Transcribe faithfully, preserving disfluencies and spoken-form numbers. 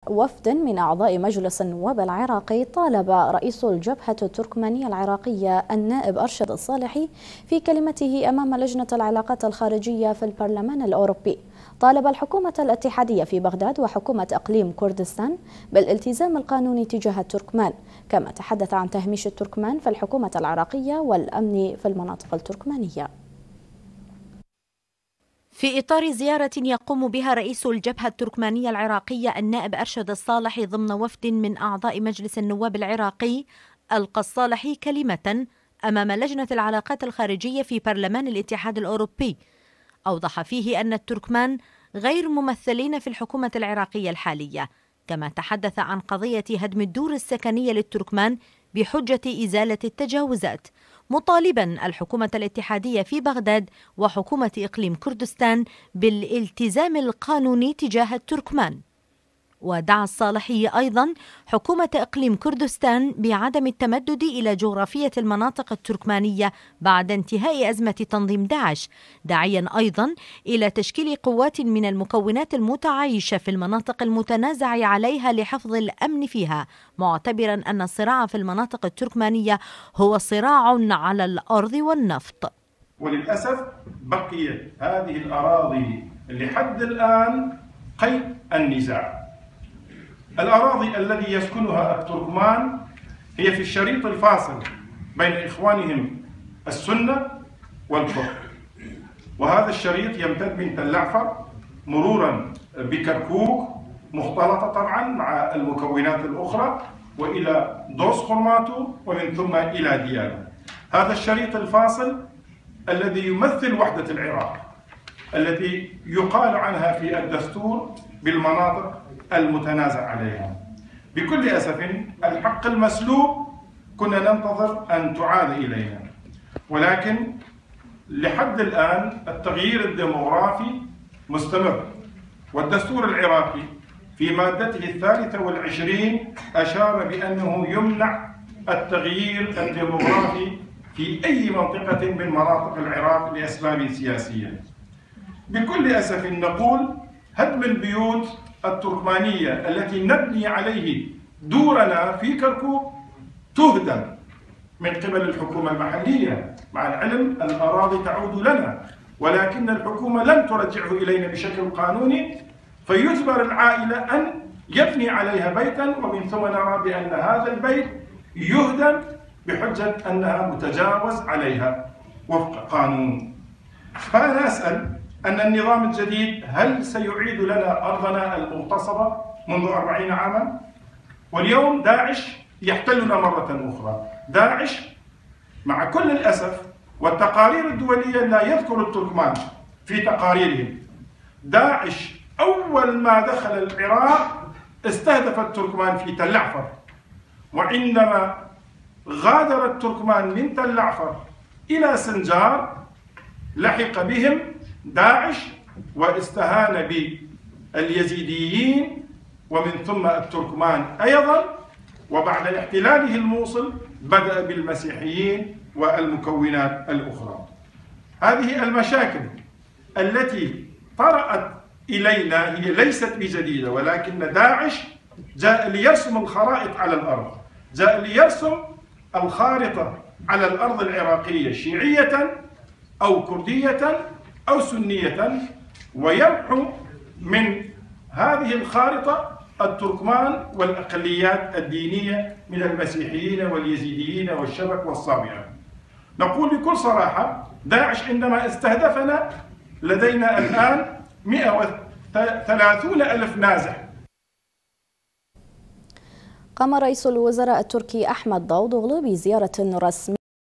وفد من أعضاء مجلس النواب العراقي طالب رئيس الجبهة التركمانية العراقية النائب أرشد الصالحي في كلمته أمام لجنة العلاقات الخارجية في البرلمان الأوروبي طالب الحكومة الاتحادية في بغداد وحكومة إقليم كردستان بالالتزام القانوني تجاه التركمان، كما تحدث عن تهميش التركمان في الحكومة العراقية والأمن في المناطق التركمانية. في إطار زيارة يقوم بها رئيس الجبهة التركمانية العراقية النائب أرشد الصالحي ضمن وفد من أعضاء مجلس النواب العراقي، ألقى الصالحي كلمة أمام لجنة العلاقات الخارجية في برلمان الاتحاد الأوروبي، أوضح فيه أن التركمان غير ممثلين في الحكومة العراقية الحالية، كما تحدث عن قضية هدم الدور السكنية للتركمان بحجة إزالة التجاوزات، مطالبا الحكومة الاتحادية في بغداد وحكومة إقليم كردستان بالالتزام القانوني تجاه التركمان. ودعا الصالحي أيضا حكومة إقليم كردستان بعدم التمدد إلى جغرافية المناطق التركمانية بعد انتهاء أزمة تنظيم داعش، داعيا أيضا إلى تشكيل قوات من المكونات المتعايشة في المناطق المتنازع عليها لحفظ الأمن فيها، معتبرا أن الصراع في المناطق التركمانية هو صراع على الأرض والنفط. وللأسف بقيت هذه الأراضي لحد الآن قيد النزاع. الأراضي التي يسكنها التركمان هي في الشريط الفاصل بين إخوانهم السنة والكرد، وهذا الشريط يمتد من تل عفر مرورا بكركوك مختلطة طبعا مع المكونات الأخرى وإلى دوس خرماتو ومن ثم إلى ديالى. هذا الشريط الفاصل الذي يمثل وحدة العراق التي يقال عنها في الدستور بالمناطق المتنازع عليها. بكل أسف الحق المسلوب كنا ننتظر أن تعاد إلينا، ولكن لحد الآن التغيير الديموغرافي مستمر، والدستور العراقي في مادته الثالثة والعشرين أشار بأنه يمنع التغيير الديموغرافي في أي منطقة من مناطق العراق لأسباب سياسية. بكل أسف نقول هدم البيوت التركمانية التي نبني عليه دورنا في كركوك تهدم من قبل الحكومة المحلية، مع العلم الأراضي تعود لنا، ولكن الحكومة لن ترجعه إلينا بشكل قانوني، فيجبر العائلة أن يبني عليها بيتا، ومن ثم نرى بأن هذا البيت يهدم بحجة أنها متجاوز عليها وفق قانون. فأنا أسأل أن النظام الجديد هل سيعيد لنا أرضنا المغتصبة منذ أربعين عاما؟ واليوم داعش يحتلنا مرة أخرى. داعش مع كل الأسف والتقارير الدولية لا يذكر التركمان في تقاريرهم. داعش أول ما دخل العراق استهدف التركمان في تل عفر، وعندما غادر التركمان من تل عفر إلى سنجار لحق بهم داعش واستهان باليزيديين ومن ثم التركمان أيضا، وبعد احتلاله الموصل بدأ بالمسيحيين والمكونات الأخرى. هذه المشاكل التي طرأت إلينا هي ليست بجديدة، ولكن داعش جاء ليرسم الخرائط على الأرض، جاء ليرسم الخارطة على الأرض العراقية شيعية أو كردية أو سنية، ويمحو من هذه الخارطة التركمان والأقليات الدينية من المسيحيين واليزيديين والشبك والصابئة. نقول بكل صراحة داعش عندما استهدفنا لدينا الآن مئة وثلاثين ألف نازح. قام رئيس الوزراء التركي أحمد داوطوغلو بزيارة رسمية